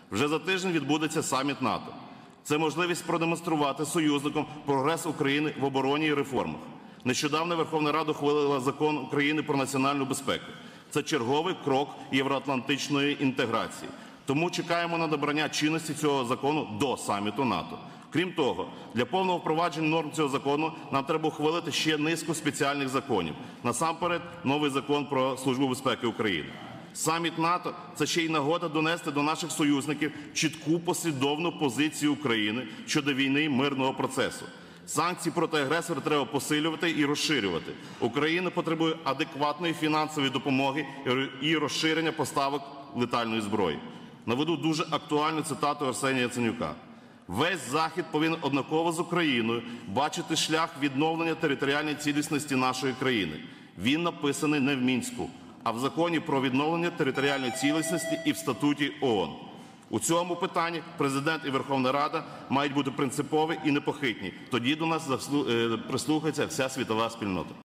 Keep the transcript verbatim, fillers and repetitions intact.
Вже за тиждень відбудеться саміт НАТО. Це можливість продемонструвати союзникам прогрес України в обороні і реформах. Нещодавно Верховна Рада ухвалила закон України про національну безпеку. Це черговий крок євроатлантичної інтеграції. Тому чекаємо на набрання чинності цього закону до саміту НАТО. Крім того, для повного впровадження норм цього закону нам треба ухвалити ще низку спеціальних законів. Насамперед, новий закон про Службу безпеки України. Саміт НАТО – це ще й нагода донести до наших союзників чітку послідовну позицію України щодо війни і мирного процесу. Санкції проти агресора треба посилювати і розширювати. Україна потребує адекватної фінансової допомоги і розширення поставок летальної зброї. Наведу дуже актуальну цитату Арсенія Яценюка. Весь Захід повинен однаково з Україною бачити шлях відновлення територіальної цілісності нашої країни. Він написаний не в Мінську, а в законі про відновлення територіальної цілісності і в статуті ООН. У цьому питанні президент і Верховна Рада мають бути принципові і непохитні. Тоді до нас прислухається вся світова спільнота.